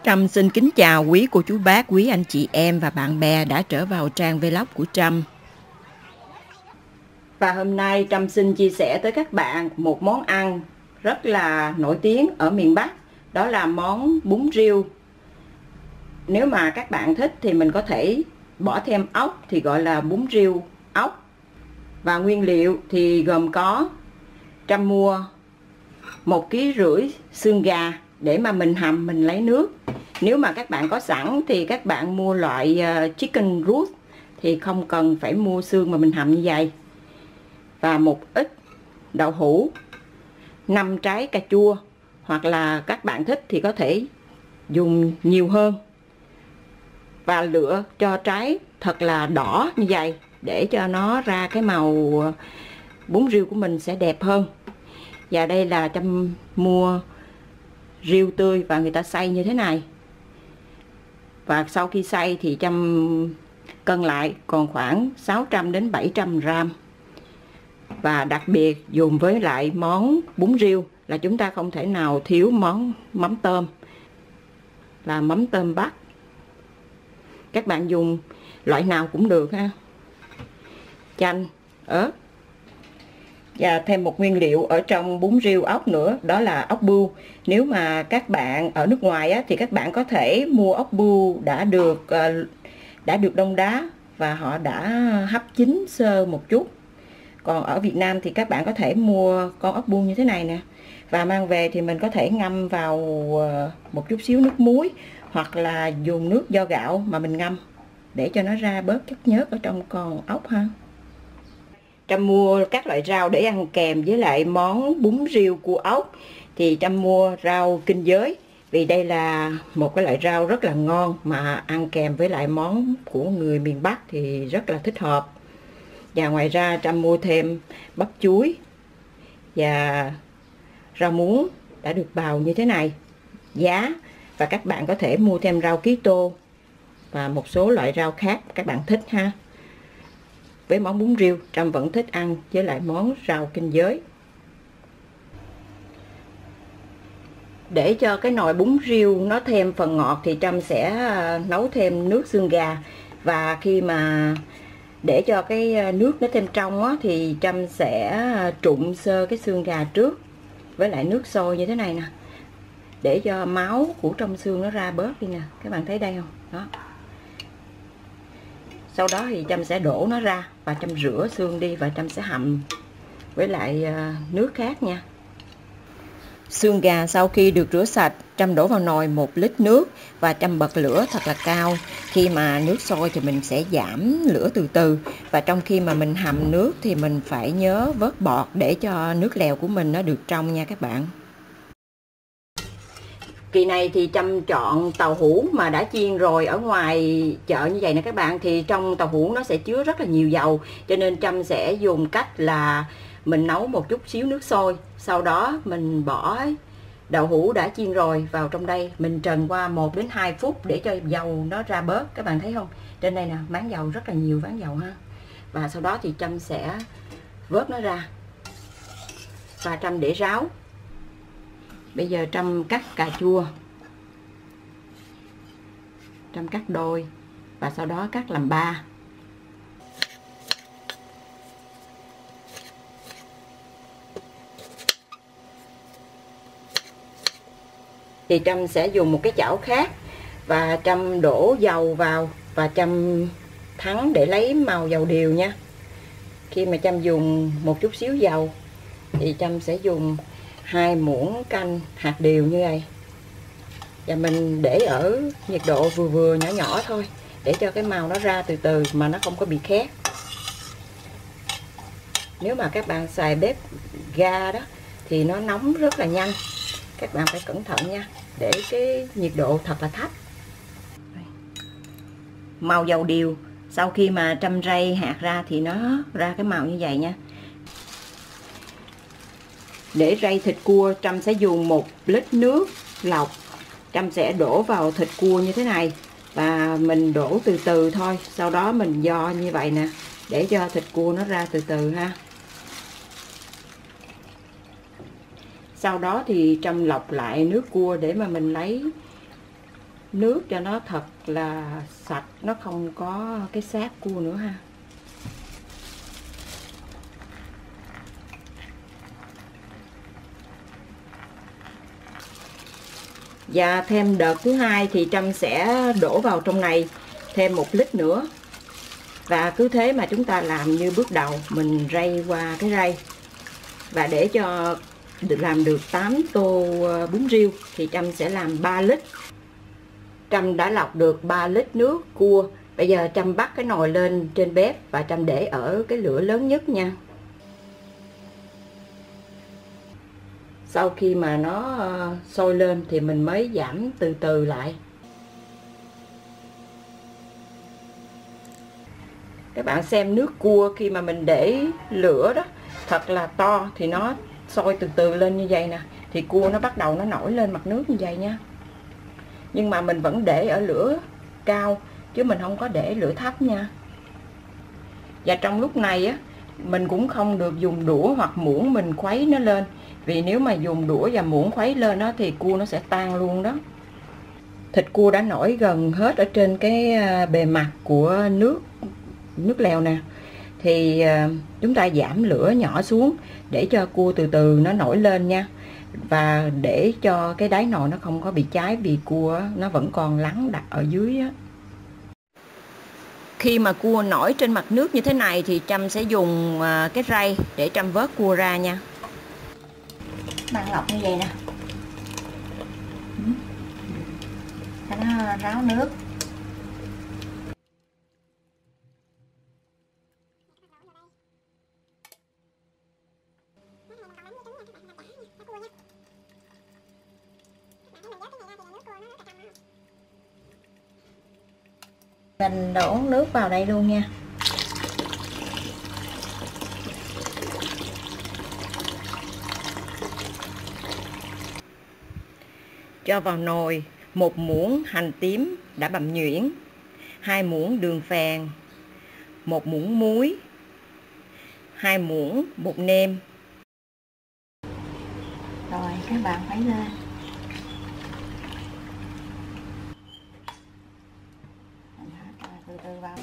Trâm xin kính chào quý cô chú bác, quý anh chị em và bạn bè đã trở vào trang vlog của Trâm. Và hôm nay Trâm xin chia sẻ tới các bạn một món ăn rất là nổi tiếng ở miền Bắc. Đó là món bún riêu. Nếu mà các bạn thích thì mình có thể bỏ thêm ốc thì gọi là bún riêu ốc. Và nguyên liệu thì gồm có Trâm mua 1,5 kg xương gà để mà mình hầm mình lấy nước. Nếu mà các bạn có sẵn thì các bạn mua loại chicken roast thì không cần phải mua xương mà mình hầm như vậy. Và một ít đậu hũ, 5 trái cà chua, hoặc là các bạn thích thì có thể dùng nhiều hơn. Và lựa cho trái thật là đỏ như vậy để cho nó ra cái màu bún riêu của mình sẽ đẹp hơn. Và đây là Trâm mua riêu tươi và người ta xay như thế này. Và sau khi xay thì Trâm cân lại còn khoảng 600 đến 700 gram. Và đặc biệt dùng với lại món bún riêu là chúng ta không thể nào thiếu món mắm tôm, là mắm tôm Bắc. Các bạn dùng loại nào cũng được ha. Chanh, ớt. Và thêm một nguyên liệu ở trong bún riêu ốc nữa, đó là ốc bươu. Nếu mà các bạn ở nước ngoài á, thì các bạn có thể mua ốc bươu đã được đông đá và họ đã hấp chín sơ một chút. Còn ở Việt Nam thì các bạn có thể mua con ốc bươu như thế này nè, và mang về thì mình có thể ngâm vào một chút xíu nước muối, hoặc là dùng nước vo gạo mà mình ngâm để cho nó ra bớt chất nhớt ở trong con ốc ha. Trâm mua các loại rau để ăn kèm với lại món bún riêu cua ốc thì Trâm mua rau kinh giới, vì đây là một cái loại rau rất là ngon mà ăn kèm với lại món của người miền Bắc thì rất là thích hợp. Và ngoài ra Trâm mua thêm bắp chuối và rau muống đã được bào như thế này, giá. Và các bạn có thể mua thêm rau ký tô và một số loại rau khác các bạn thích ha. Với món bún riêu, Trâm vẫn thích ăn với lại món rau kinh giới. Để cho cái nồi bún riêu nó thêm phần ngọt thì Trâm sẽ nấu thêm nước xương gà. Và khi mà để cho cái nước nó thêm trong á, thì Trâm sẽ trụng sơ cái xương gà trước với lại nước sôi như thế này nè, để cho máu của trong xương nó ra bớt đi nè. Các bạn thấy đây không? Đó. Sau đó thì Trâm sẽ đổ nó ra và Trâm rửa xương đi và Trâm sẽ hầm với lại nước khác nha. Xương gà sau khi được rửa sạch, Trâm đổ vào nồi 1 lít nước và Trâm bật lửa thật là cao. Khi mà nước sôi thì mình sẽ giảm lửa từ từ, và trong khi mà mình hầm nước thì mình phải nhớ vớt bọt để cho nước lèo của mình nó được trong nha các bạn. Kỳ này thì Trâm chọn tàu hũ mà đã chiên rồi ở ngoài chợ như vậy nè các bạn. Thì trong tàu hũ nó sẽ chứa rất là nhiều dầu, cho nên Trâm sẽ dùng cách là mình nấu một chút xíu nước sôi, sau đó mình bỏ đậu hũ đã chiên rồi vào trong đây, mình trần qua 1 đến 2 phút để cho dầu nó ra bớt. Các bạn thấy không? Trên đây nè, máng dầu rất là nhiều ván dầu ha. Và sau đó thì Trâm sẽ vớt nó ra và Trâm để ráo. Bây giờ Trâm cắt cà chua, Trâm cắt đôi và sau đó cắt làm 3. Thì Trâm sẽ dùng một cái chảo khác và Trâm đổ dầu vào và Trâm thắng để lấy màu dầu điều nha. Khi mà Trâm dùng một chút xíu dầu thì Trâm sẽ dùng 2 muỗng canh hạt điều như vậy. Và mình để ở nhiệt độ vừa vừa nhỏ nhỏ thôi để cho cái màu nó ra từ từ mà nó không có bị khét. Nếu mà các bạn xài bếp ga đó thì nó nóng rất là nhanh. Các bạn phải cẩn thận nha, để cái nhiệt độ thật là thấp. Màu dầu điều, sau khi mà Trâm rây hạt ra thì nó ra cái màu như vậy nha. Để rây thịt cua, Trâm sẽ dùng 1 lít nước lọc. Trâm sẽ đổ vào thịt cua như thế này và mình đổ từ từ thôi. Sau đó mình vo như vậy nè, để cho thịt cua nó ra từ từ ha. Sau đó thì Trâm lọc lại nước cua để mà mình lấy nước cho nó thật là sạch, nó không có cái xác cua nữa ha. Và thêm đợt thứ hai thì Trâm sẽ đổ vào trong này thêm 1 lít nữa. Và cứ thế mà chúng ta làm như bước đầu, mình rây qua cái rây. Và để cho làm được 8 tô bún riêu thì Trâm sẽ làm 3 lít. Trâm đã lọc được 3 lít nước cua. Bây giờ Trâm bắt cái nồi lên trên bếp và Trâm để ở cái lửa lớn nhất nha. Sau khi mà nó sôi lên thì mình mới giảm từ từ lại. Các bạn xem nước cua khi mà mình để lửa đó thật là to thì nó sôi từ từ lên như vậy nè. Thì cua nó bắt đầu nó nổi lên mặt nước như vậy nha. Nhưng mà mình vẫn để ở lửa cao chứ mình không có để lửa thấp nha. Và trong lúc này á, mình cũng không được dùng đũa hoặc muỗng mình khuấy nó lên. Vì nếu mà dùng đũa và muỗng khuấy lên đó thì cua nó sẽ tan luôn đó. Thịt cua đã nổi gần hết ở trên cái bề mặt của nước lèo nè. Thì chúng ta giảm lửa nhỏ xuống để cho cua từ từ nó nổi lên nha. Và để cho cái đáy nồi nó không có bị cháy vì cua nó vẫn còn lắng đặt ở dưới á. Khi mà cua nổi trên mặt nước như thế này thì Trâm sẽ dùng cái rây để Trâm vớt cua ra nha. Bạn lọc như vậy nè, cho nó ráo nước. Mình đổ nước vào đây luôn nha. Cho vào nồi 1 muỗng hành tím đã bằm nhuyễn, 2 muỗng đường phèn, 1 muỗng muối, 2 muỗng bột nêm. Rồi các bạn khuấy lên. Từ từ vào.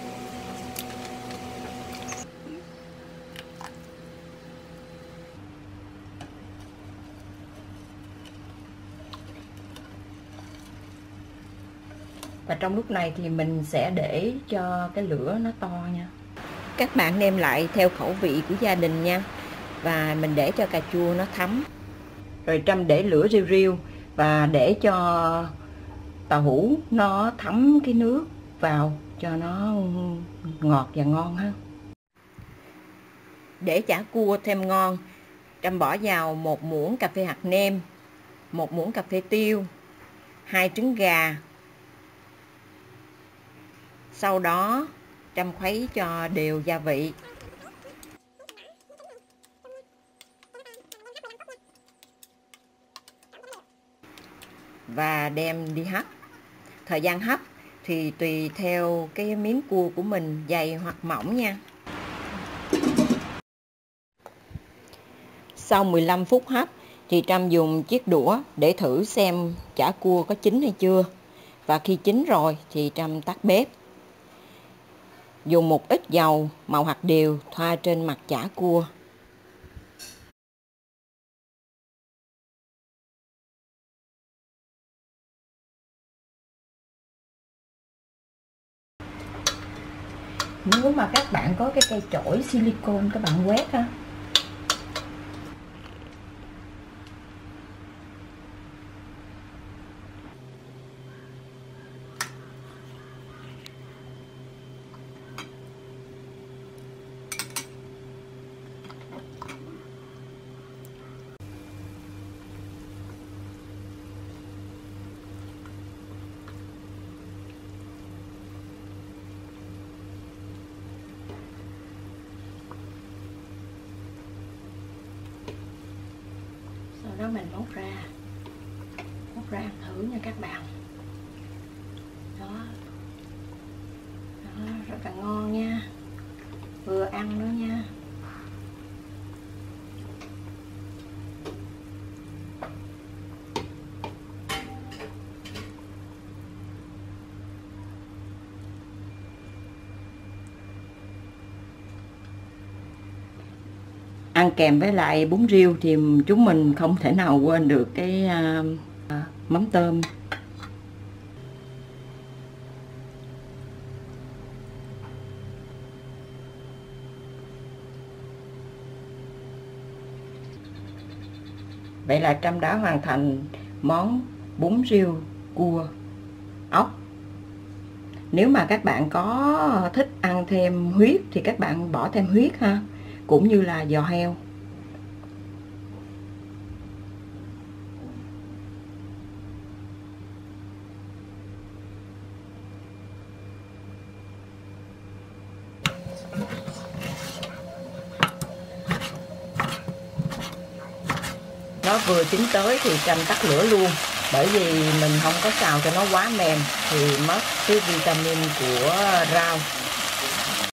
Và trong lúc này thì mình sẽ để cho cái lửa nó to nha. Các bạn nêm lại theo khẩu vị của gia đình nha. Và mình để cho cà chua nó thấm. Rồi Trâm để lửa riu riu và để cho tàu hũ nó thấm cái nước vào cho nó ngọt và ngon ha. Để chả cua thêm ngon, Trâm bỏ vào 1 muỗng cà phê hạt nêm, 1 muỗng cà phê tiêu, 2 trứng gà. Sau đó Trâm khuấy cho đều gia vị. Và đem đi hấp. Thời gian hấp thì tùy theo cái miếng cua của mình dày hoặc mỏng nha. Sau 15 phút hấp thì Trâm dùng chiếc đũa để thử xem chả cua có chín hay chưa. Và khi chín rồi thì Trâm tắt bếp. Dùng một ít dầu màu hạt điều thoa trên mặt chả cua. Nếu mà các bạn có cái cây chổi silicone các bạn quét ha. Sau đó mình móc ra ăn thử nha các bạn. Đó, rất là ngon nha, vừa ăn nữa nha. ăn kèm với lại bún riêu thì chúng mình không thể nào quên được cái mắm tôm. Vậy là Trâm đã hoàn thành món bún riêu cua ốc. Nếu mà các bạn có thích ăn thêm huyết thì các bạn bỏ thêm huyết ha, cũng như là giò heo. Nó vừa chín tới thì Trâm tắt lửa luôn, bởi vì mình không có xào cho nó quá mềm thì mất cái vitamin của rau.